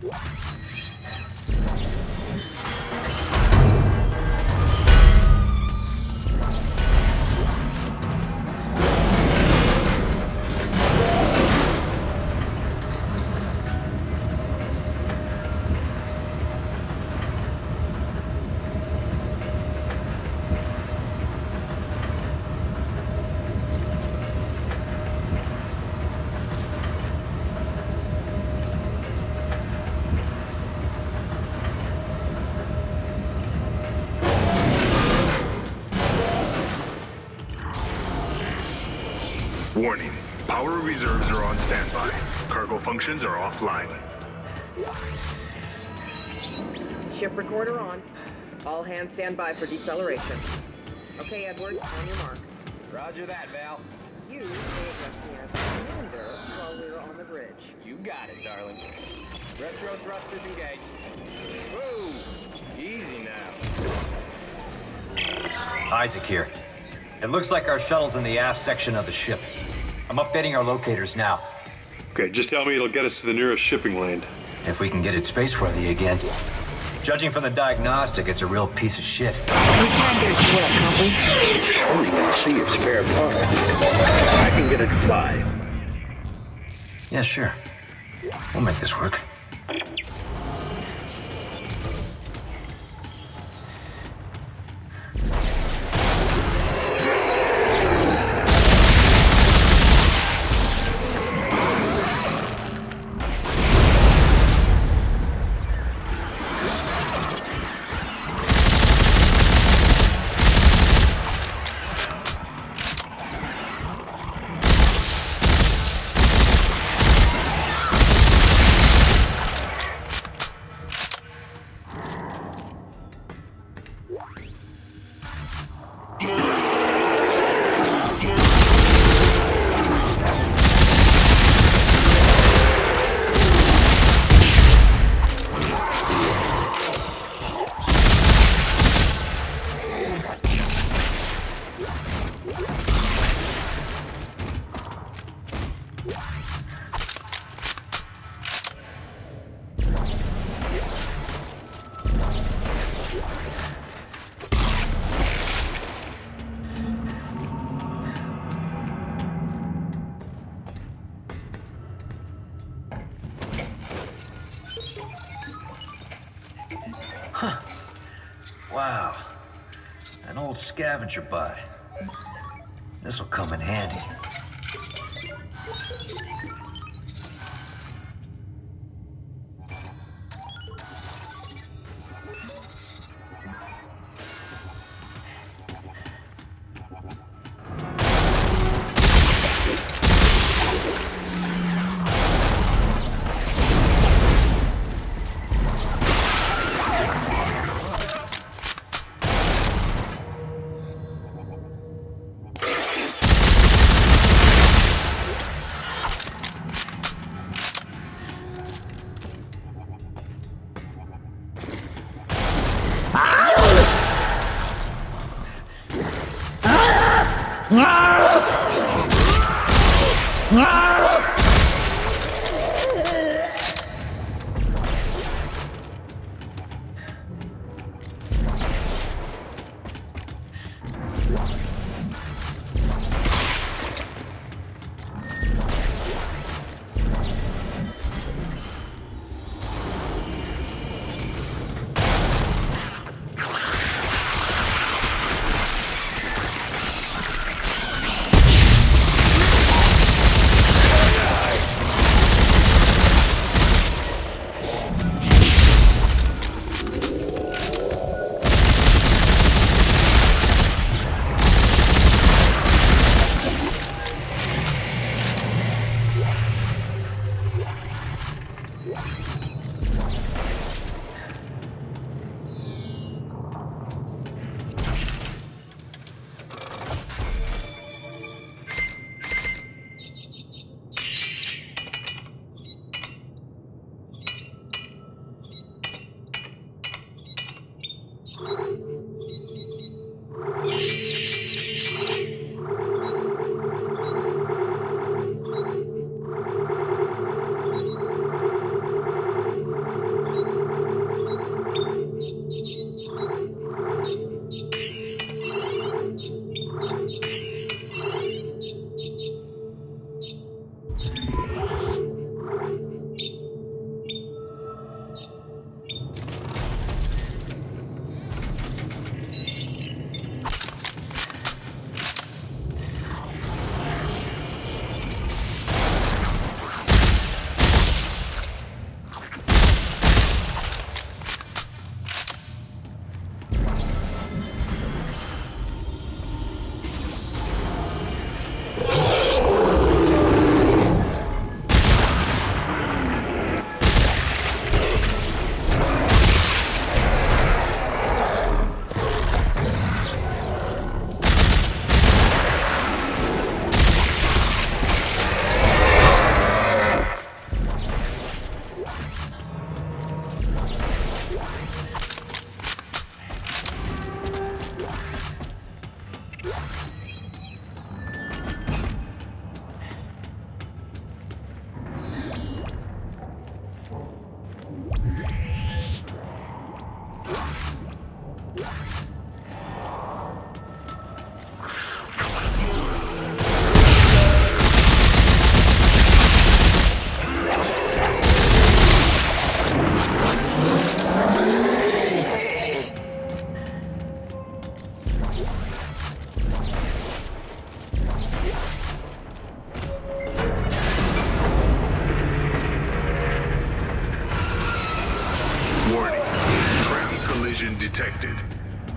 Warning. Power reserves are on standby. Cargo functions are offline. Ship recorder on. All hands stand by for deceleration. Okay, Edward, on your mark. Roger that, Val. You may address me as Commander while we're on the bridge. You got it, darling. Retro thrusters engaged. Whoa! Easy now. Isaac here. It looks like our shuttle's in the aft section of the ship. I'm updating our locators now. Okay, just tell me it'll get us to the nearest shipping lane. If we can get it spaceworthy again. Judging from the diagnostic, it's a real piece of shit. We can't get it to work, can't we? Only gonna see your spare part. I can get it to 5. Yeah, sure. We'll make this work. Wow. An old scavenger bot. This'll come in handy.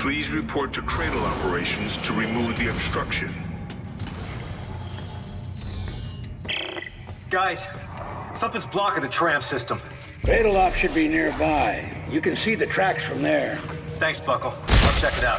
Please report to Cradle Operations to remove the obstruction. Guys, something's blocking the tram system. Cradle Op should be nearby. You can see the tracks from there. Thanks, Buckle. I'll check it out.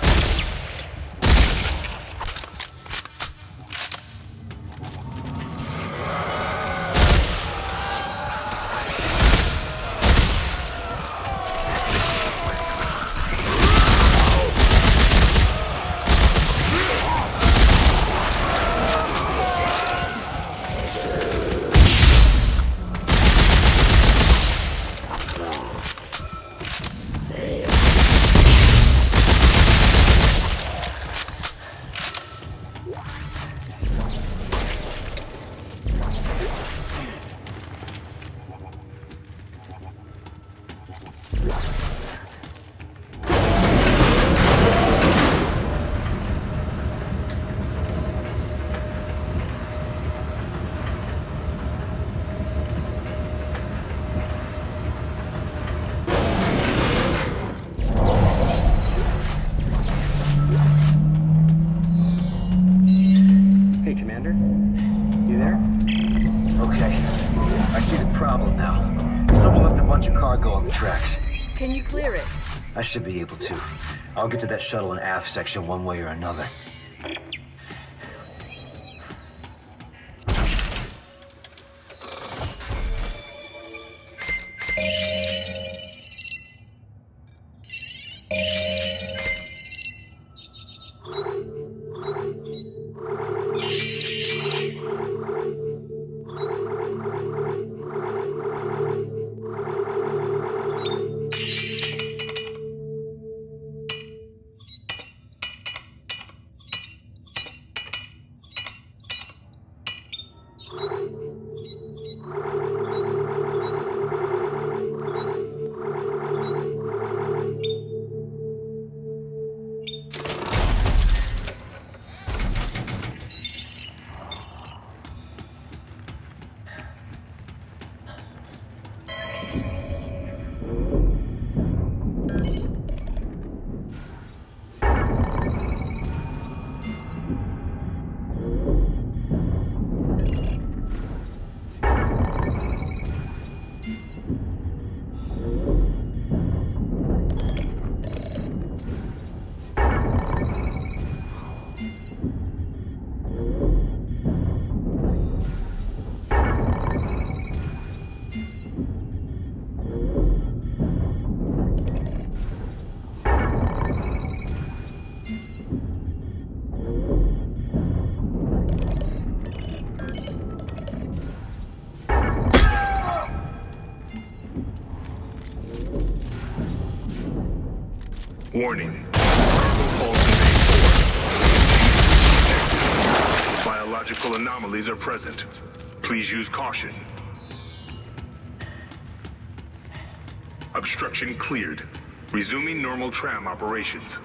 Hey, Commander. You there? Okay, I see the problem now. Someone left a bunch of cargo on the tracks. Can you clear it? I should be able to. I'll get to that shuttle in aft section one way or another. Warning. Cargo falls in Bay 4. Biological anomalies are present. Please use caution. Obstruction cleared. Resuming normal tram operations.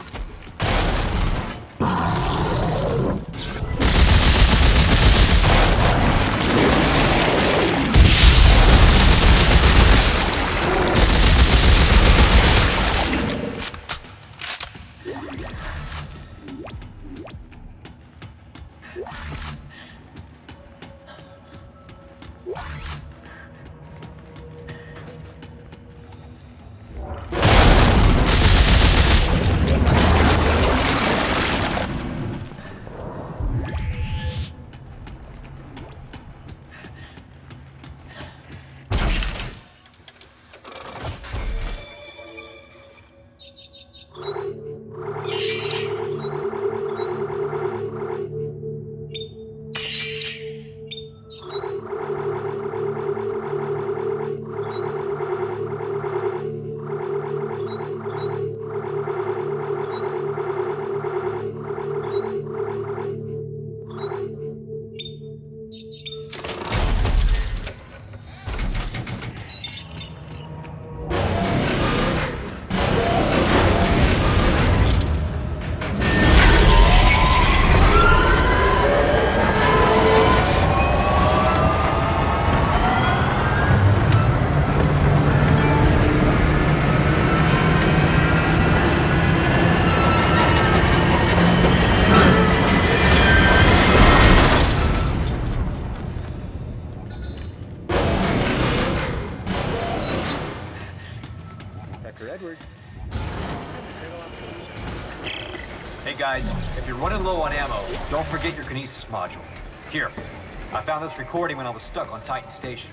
running low on ammo, don't forget your kinesis module. Here, I found this recording when I was stuck on Titan Station.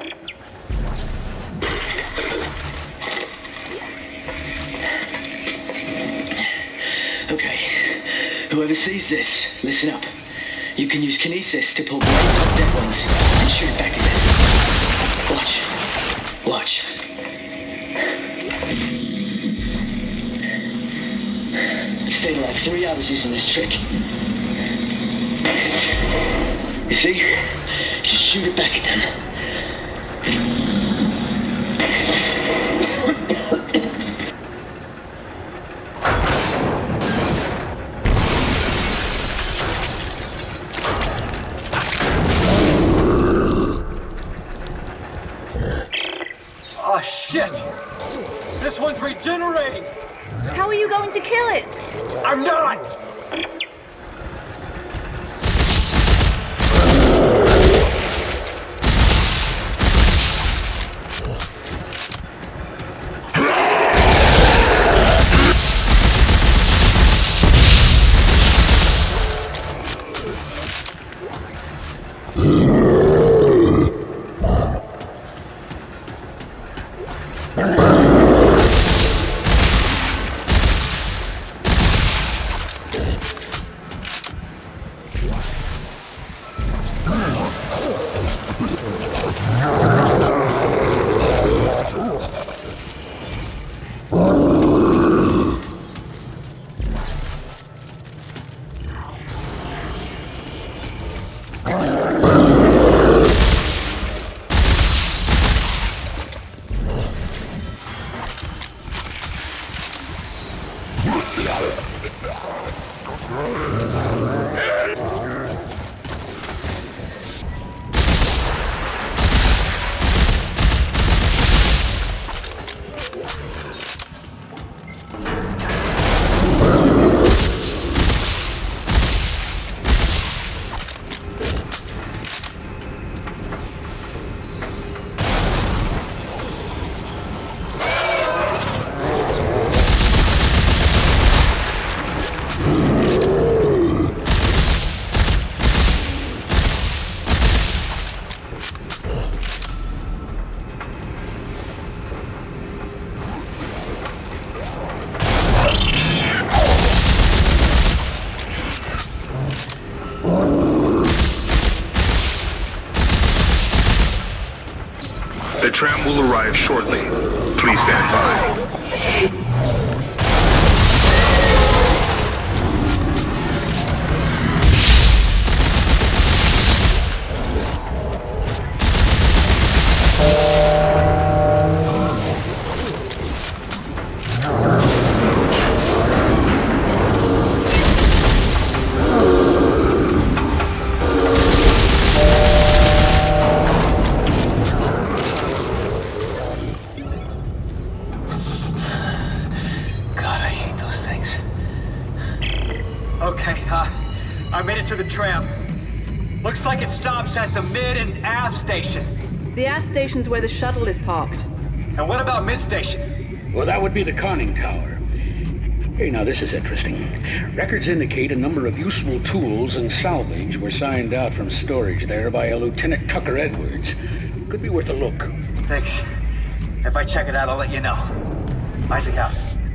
Okay, whoever sees this, listen up. You can use kinesis to pull blades off dead ones and shoot back at them. Watch. Watch. I stayed like 3 hours using this trick. You see? Just shoot it back at them. Oh shit! This one's regenerating! How are you going to kill it? I'm not! The tram will arrive shortly. Please stand by. Okay, I made it to the tram. Looks like it stops at the mid and aft station. The aft station's where the shuttle is parked. And what about mid station? Well, that would be the conning tower. Hey, now this is interesting. Records indicate a number of useful tools and salvage were signed out from storage there by a Lieutenant Tucker Edwards. Could be worth a look. Thanks. If I check it out, I'll let you know. Isaac out.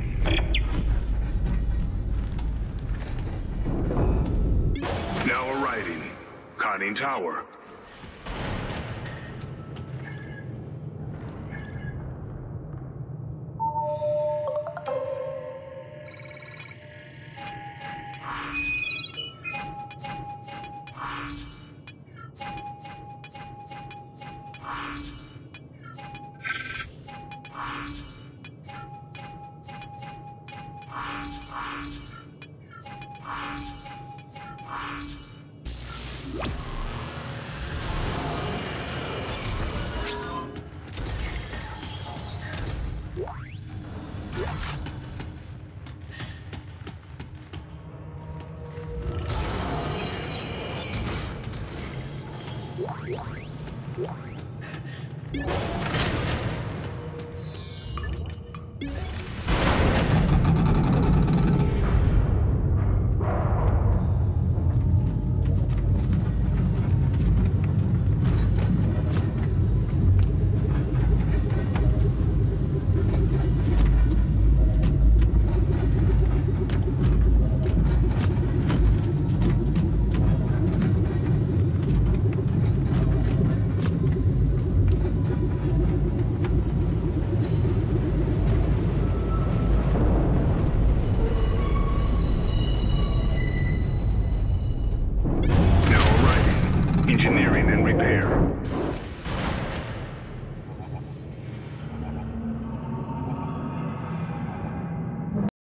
Now arriving. Conning tower. repair.